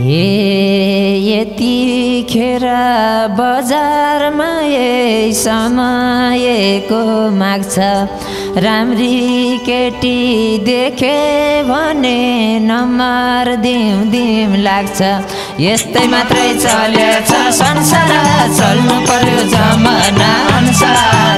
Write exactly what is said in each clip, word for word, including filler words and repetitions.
यतिखेर बजारमा यही समयको माग्छ राम्री केटी देखे भने नम्बर दिउँ दिउँ लाग्छ। यस्तै मात्रै चलेछ संसार चल्नु पर्यो जमाना अनुसार।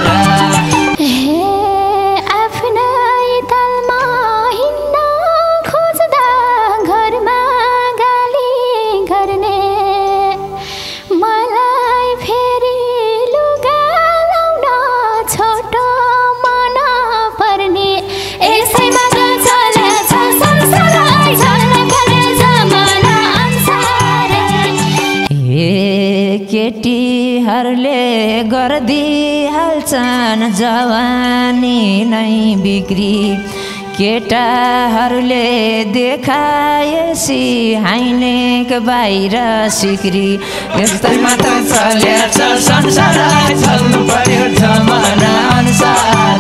केटीहरूले गर्दिहाल्छन् जवानी नै बिक्री केटाहरूले देखाएसी हाइनेक बाहिर सिक्री। यस्तै मात्र चलेछ संसार चल्नु पर्यो जमाना अनुसार।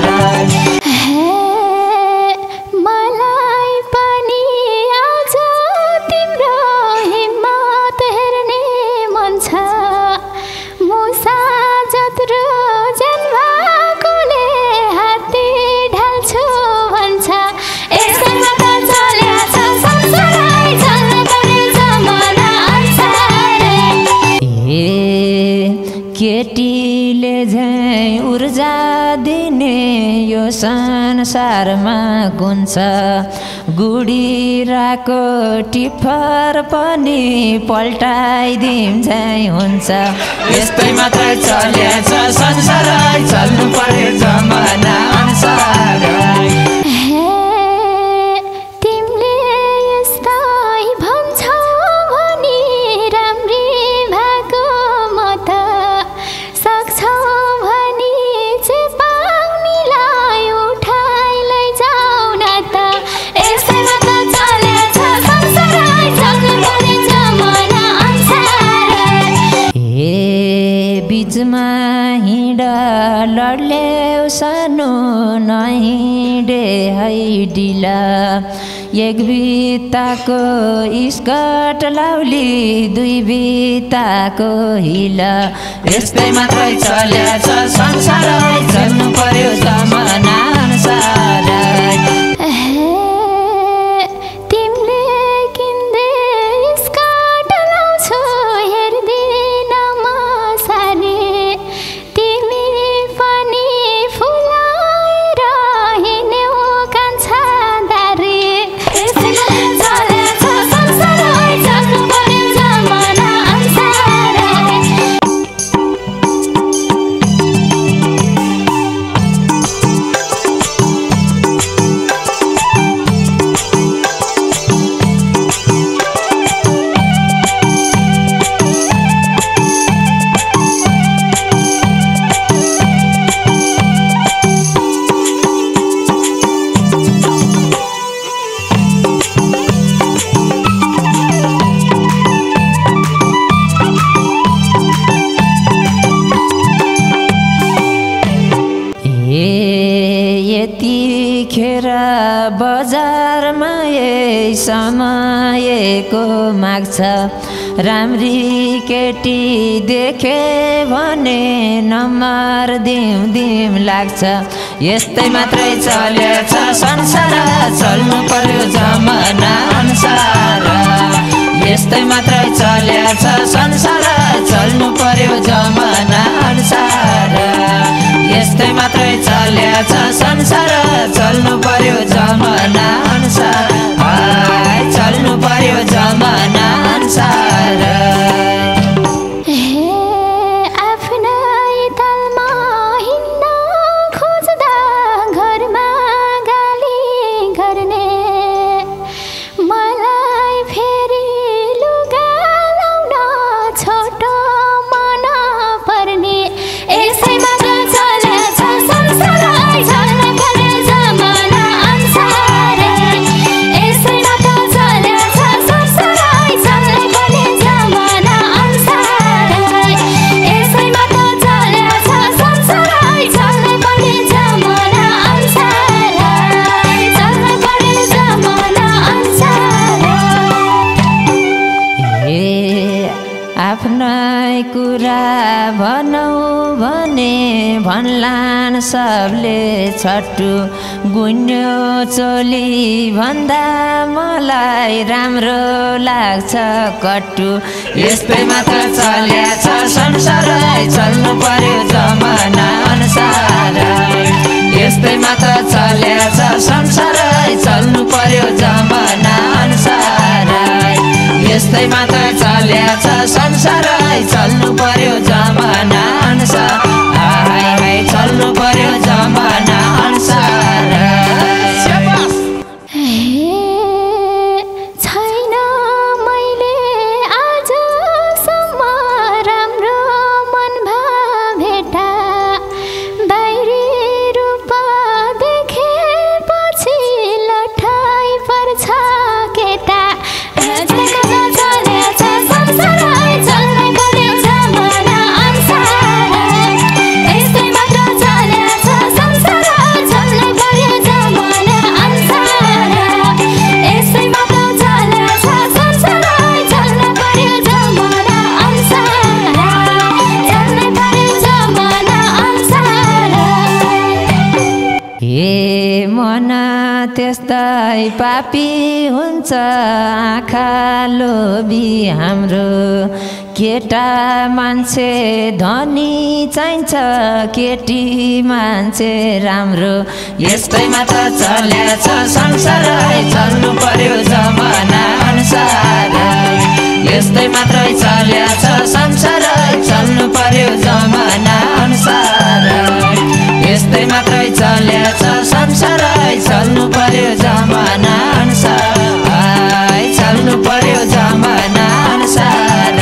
केटीले झैँ ऊर्जा दिने यो संसारमा कुन छ गुडिराको टिफर पनि पल्टाइदिउँ झैँ हुन्छ। यस्तै मात्रै चलेछ संसार चल्नु पर्यो जमाना अनुसार। बीचमा हिँड लड्लेउ सानो नहिँडे है ढिला एक बित्ताको स्कर्ट लाउली दुई बित्ताको हिला। यस्तै मात्रै चलेछ संसार चल्नु पर्यो जमाना अनुसार। यतिखेर बजारमा यही समयको माग्छ राम्री केटी देखे भने नम्बर दिउँ दिउँ लाग्छ। यस्तै मात्रै चलेछ संसार चल्नु पर्यो जमाना अनुसार। यस्तै मात्रै चलेछ संसार चल्नु पर्यो जमाना अनुसार। यस्तै मात्रै चलेछ संसार चल्नु पर्यो जमाना अनुसार। चल्नु पर्यो जमाना अनुसार। संसार आफ्नै कुरा भनौँ भने भन्लान् सबले छट्टु गुन्यो चोली भन्दा मलाई राम्रो लाग्छ कट्टु यस्तै मात्र चल्याछ संसारै चल्नु पर्यो जमाना अनुसारै यस्तै मात्र चल्याछ संसारै चल्नु पर्यो जमाना अनुसारै यस्तै मात्र चल्याछ संसारै चल्नु पर्यो जमाना अनुसार हाय हाय चल्नु पर्यो जमाना अनुसार त्यस्तै पापी हुन्छ आँखा लोभी हाम्रो केटा मान्छे धनी चाहिन्छ केटी मान्छे राम्रो यस्तै मात्र चल्याछ संसारै चल्नु पर्यो जमाना अनुसारै यस्तै मात्रै चल्याछ संसारै चल्नु पर्यो जमाना अनुसारै यस्तै मात्रै चल्याछ संसारै चल्नु पर्यो जमाना अनुसारै चल्नु पर्यो जमाना अनुसारै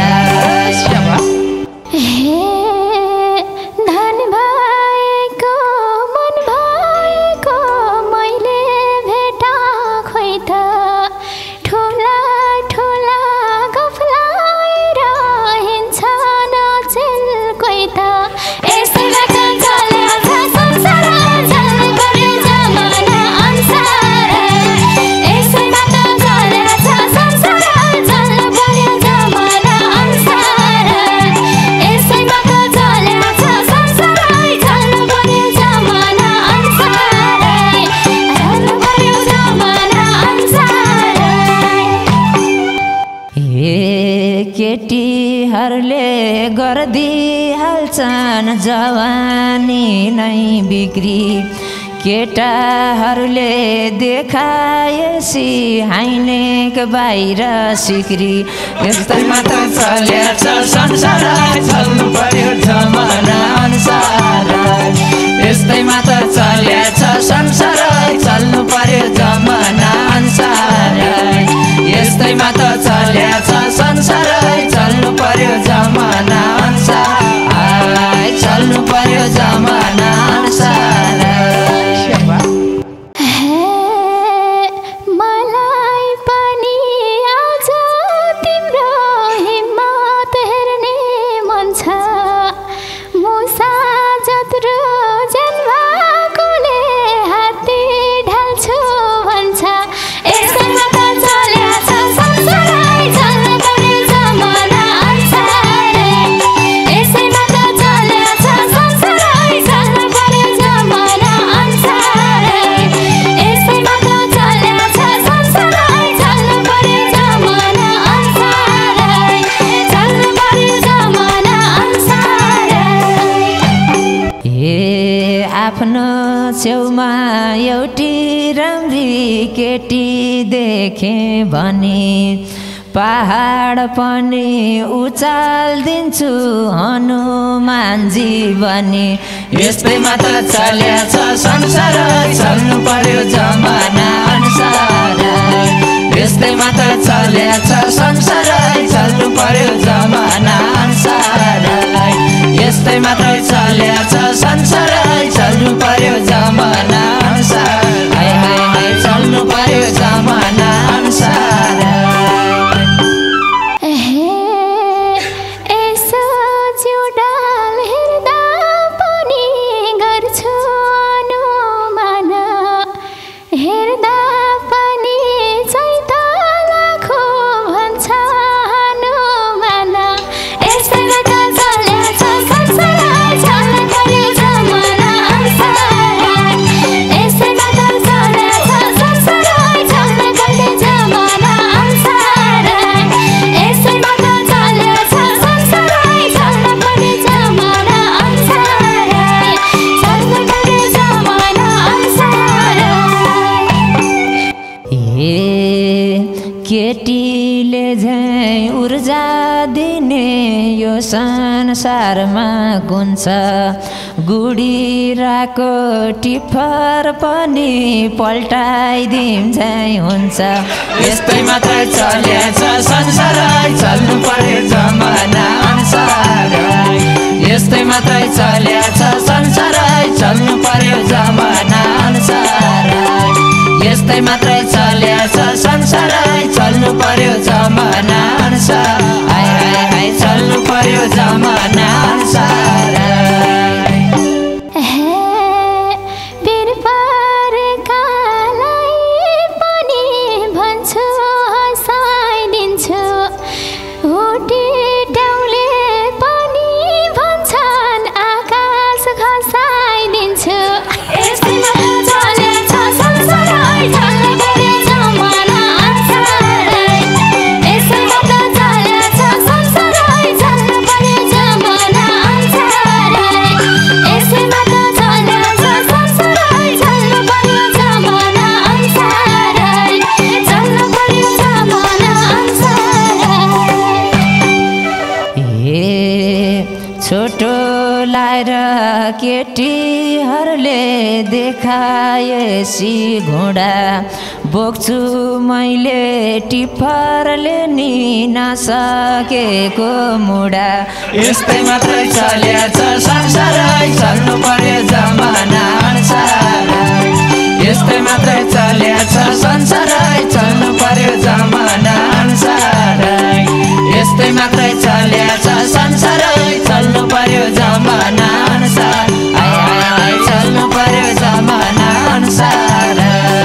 धन भएको मन भएको मैले भेटा खोइ त ठुला ठुला गफलाई रहन्छ नचेल कोही त यसै मात्र चल्याछ संसारै चल्नु पर्यो जमाना अनुसारै यसै मात्र चल्याछ संसारै चल्नु पर्यो जमाना अनुसारै यसै मात्र चल्याछ संसारै चल्नु पर्यो जमाना अनुसारै चल्नु पर्यो जमाना अनुसारै हे केटीहरूले गर्दिहाल्छन् जवानी नै बिक्री केटाहरूले देखाएसी हाइनेक बाहिर सिक्री यस्तै मात्र चल्याछ संसारै चल्नु पर्यो जमाना अनुसारै यस्तै मात्र चल्याछ संसारै चल्नु पर्यो जमाना अनुसारै यस्तै मात्र चल्याछ संसारै चल्नु पर्यो जमाना अनुसारै चल्नु पर्यो जमाना अनुसारै मलाई पनि आज तिम्रो हिम्मत हेर्ने मन छ मुसा जत्रो ज्यान भएकोले हात्ती ढाल्छु भन्छ यसै मात्र चल्याछ संसारै चल्नु पर्यो जमाना अनुसारै यसै मात्र चल्याछ संसारै चल्नु पर्यो जमाना अनुसारै यसै मात्र चल्याछ संसारै चल्नु पर्यो जमाना अनुसारै चल्नु पर्यो जमाना अनुसारै हे आफ्नो छेउमा एउटी राम्री केटी देखे भने पहाड पनि उचाल्दिन्छु हनुमानजी बनी यस्तै मात्र चल्याछ संसारै चल्नु पर्यो जमाना अनुसारै यस्तै मात्र चल्याछ संसारै चल्नु पर्यो जमाना अनुसारै यस्तै मात्र चल्याछ संसारै चल्नु पर्यो जमाना अनुसार हाय हाय हाय चल्नु पर्यो जमाना अनुसारै यसो जिउडाल हेर्दा पनि गर्छु अनुमान हेर्दा पनि चैत लाखो भन्छ हनुमान केटीले झैँ ऊर्जा दिने यो संसारमा कुन छ गुडिरहेको टिफर पनि पल्टाइदिम झैँ हुन्छ यस्तै मात्रै चलेछ संसारै चल्नु पर्यो जमाना अनुसारै यस्तै मात्रै चलेछ संसारै चल्नु पर्यो जमाना अनुसारै यस्तै मात्रै चलेछ संसारै चल्नु पर्यो जमाना अनुसार हाय हाय हाय चल्नु पर्यो जमाना अनुसार छोटो लाएर केटीहरूले देखाएसी घोडा बोक्छु मैले टिफरले नि नसकेको मुडा यस्तै मात्रै चलेछ संसारै चल्नु पर्यो जमाना अनुसारै यस्तै मात्रै चलेछ संसारै चल्नु पर्यो जमाना अनुसारै यस्तै मात्रै चलेछ संसारै चल्नु पर्यो जमाना अनुसार हाय हाय हाय चल्नु पर्यो जमाना अनुसार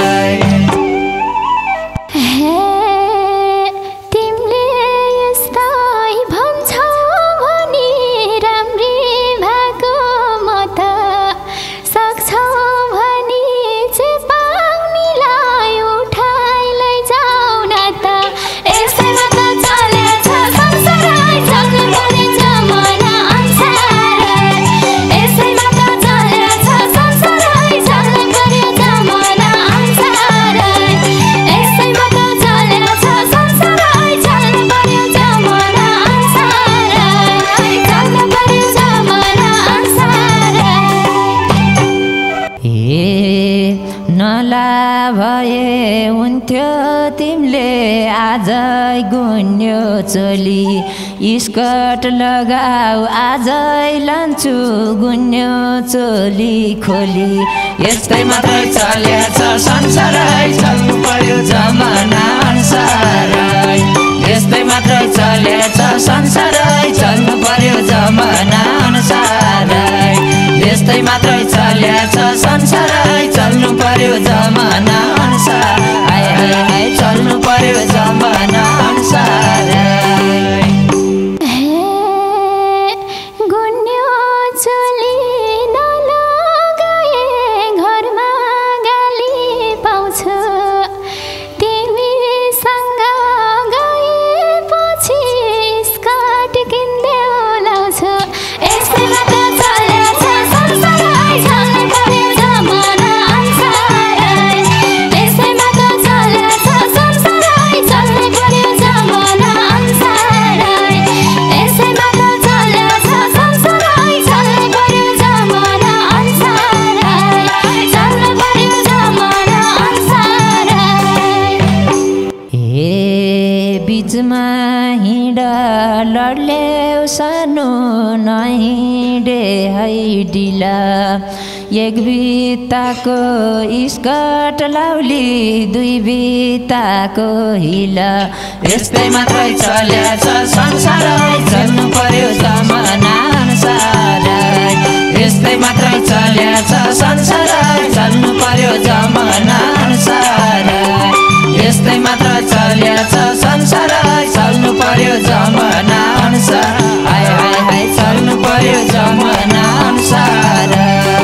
तिमीले यस्तै भन्छौ भनी राम्री भएको म त सक्छौ भनी चेपाउनीलाई उठाइ लैजाऊ न त यसैमा त चलेछ संसारै चल्नु पर्यो जमाना अनुसारै यसैमा त चलेछ संसारै चल्नु पर्यो जमाना अनुसारै यसैमा त चलेछ संसारै चल्नु पर्यो जमाना अनुसारै चल्नु पर्यो जमाना अनुसारै ए नला भए हुन्थ्यो तिमीले आजै गुन्यो चोली स्कर्ट लगाऊ आजै लान्छु गुन्यो चोली खोली यस्तै मात्रै चलेछ संसारै चल्नु पर्यो जमाना अनुसारै यस्तै मात्रै चलेछ संसारै चल्नु पर्यो जमाना अनुसारै यस्तै मात्रै चलेछ संसारै चल्नु पर्यो जमाना अनुसार हाय हाय हाय चल्नु पर्यो जमाना अनुसारै गुन्यो चोली नलगाए घरमा गाली पाउँछ तिमीसँग गएपछि स्कर्ट किन्देऊ लाउँछ यसैमा त चलेछ संसारै चल्नु पर्यो जमाना अनुसारै यसैमा त चलेछ संसारै चल्नु पर्यो जमाना अनुसारै यसैमा त चलेछ संसारै चल्नु पर्यो जमाना अनुसारै चल्नु पर्यो जमाना अनुसारै ए बिचमा हिँड लड्लेउ सानो नहिँडे है डिला एक बित्ताको स्कर्ट लाउली दुई बित्ताको हिला यस्तै मात्रै चलेछ संसारै चल्नु पर्यो जमाना अनुसारै यस्तै मात्रै चलेछ संसारै चल्नु पर्यो जमाना अनुसारै यस्तै मात्र चलेछ संसारै चल्नु पर्यो जमाना अनुसार हाय हाय हाय चल्नु पर्यो जमाना अनुसार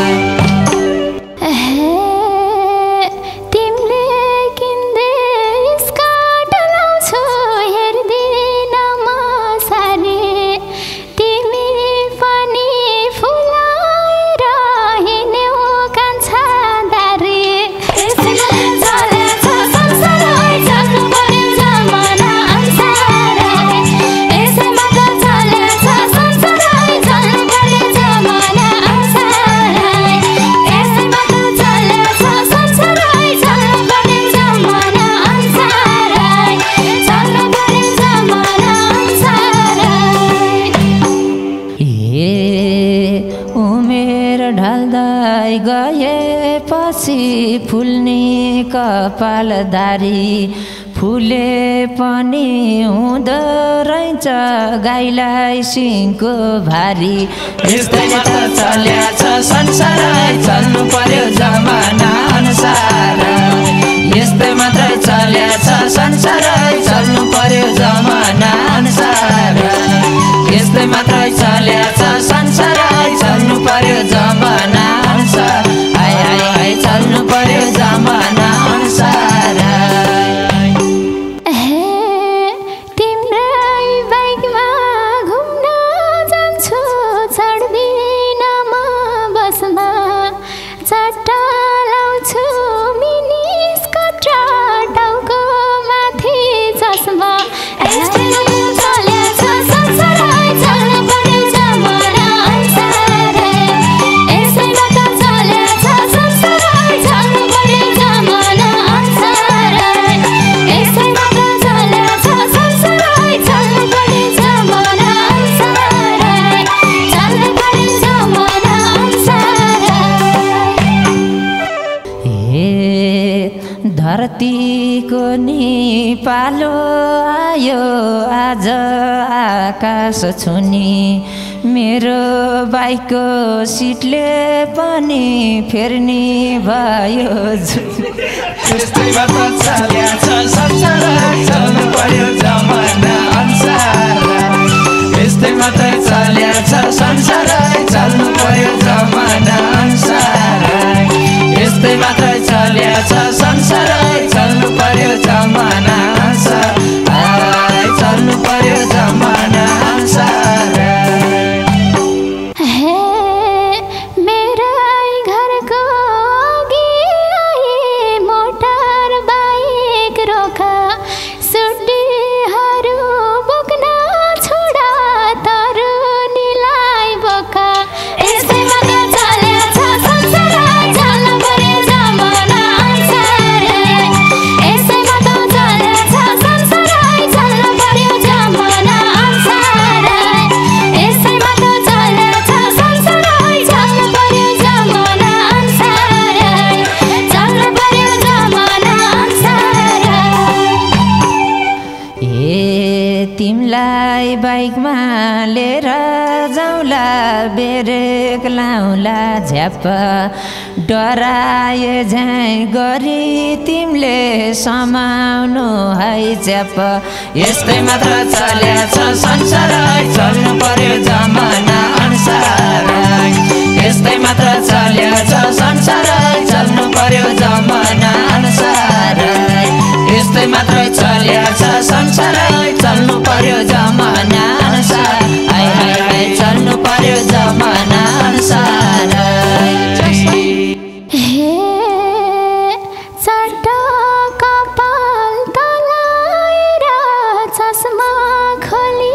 तिमीले किन्दै स्कर्ट लाउँछौ हेर्दिन म सारी तिमी पनि फुलाएर हिँड्यौ कान्छा दारी यसैमा चलेछ संसारै चल्नु पर्यो जमाना फुल्ने कपालदारी फुले पनि हुँदो रहेछ गाईलाई सिङको भारी। यस्तैले त चल्याछ संसार चल्नु पर्यो जमाना अनुसार। यस्तै मात्रै चल्याछ संसार चल्नु पर्यो जमाना अनुसार। यस्तै मात्रै चल्याछ संसार चल्नु पर्यो जमाना अनुसार। हाय हाय हाय चल्नु पर्यो जमाना अनुसार। धरतीको नि पालो आयो आज आकाश छुनी मेरो बाइकको सिटले पनि फेर्ने भयो। यस्तैमा त चल्याछ संसार चल्नु पर्यो जमाना अनुसार। यस्तै मात्रै चल्याछ संसार चल्नु पर्यो जमाना अनुसार। यस्तै मात्रै चल्याछ संसार चल्नु पर्यो जमाना अनुसार। हाय चल्नु पर्यो जमाना अनुसार। तिमलाई बाइकमा लिएर जाउँला ब्रेक लाउँला झ्याप डराए झैँ गरी तिमीले समाउनु है झ्याप। यस्तै मात्र चल्याछ संसार चल्नु पर्यो जमाना अनुसार। यस्तै मात्र चल्याछ संसार चल्नु पर्यो जमाना अनुसार। यस्तै मात्रै चल्याछ संसार चल्नु पर्यो जमाना अनुसार। हाय हाय हाय चल्नु पर्यो जमाना अनुसार। चट्टा कपाल तलाएर चस्मा खोली